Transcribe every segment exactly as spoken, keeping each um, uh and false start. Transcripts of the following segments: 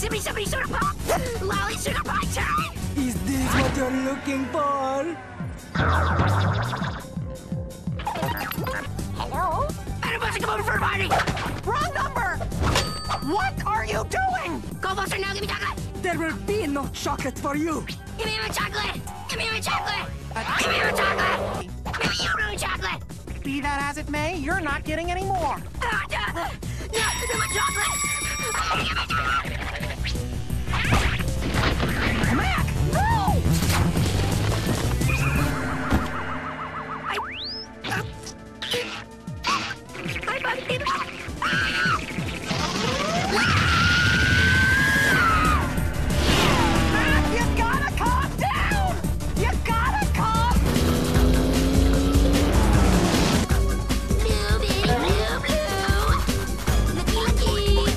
Sippity Sippity Soda Pop! Lolly Sugar Pie time! Is this what you're looking for? Hello? Buster, come over for a party! Wrong number! What are you doing? Go, Buster, now give me chocolate! There will be no chocolate for you. Give me my chocolate! Give me my chocolate! Give me my chocolate! Give me your own chocolate! Be that as it may, you're not getting any more. Ah, uh, uh, not give me my chocolate! Give me my chocolate! Mac, no! I... Uh, I bumped it up! Mac, you gotta calm down! You gotta calm... Blue, baby, blue, blue! Looky, looky!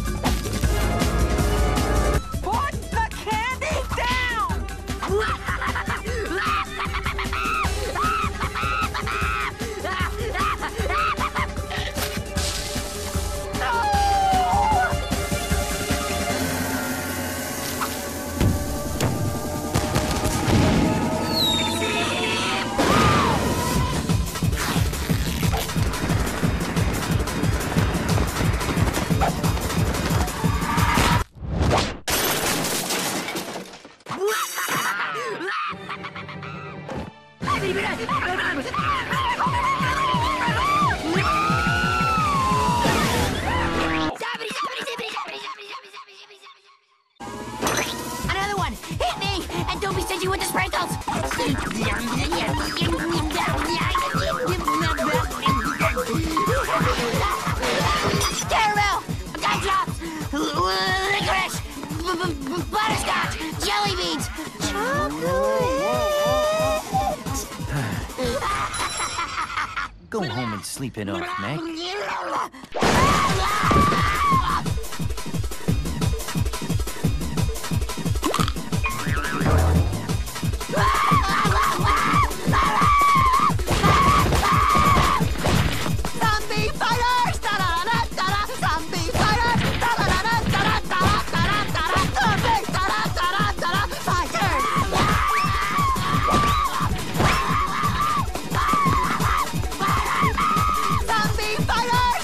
Put the candy down! Another one! Hit me! And don't be stingy with the sprinkles! Caramel! Gumdrops! Licorice! Butterscotch! Jelly beans! Chocolate! Go home and sleep it off, Mac. Zombie fighters! Da-da-da-da-da! Zombie fighters! Da-da-da-da-da-da-da-da-da-da! Zombie da-da-da-da-da-da! Fighters! Zombie fighters!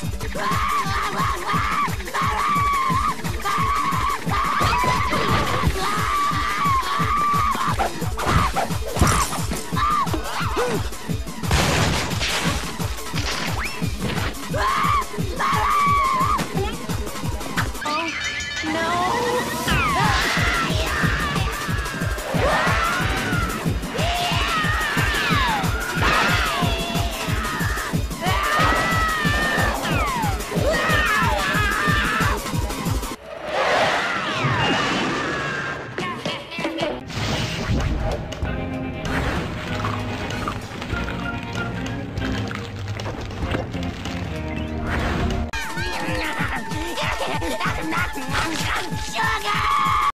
Sugar!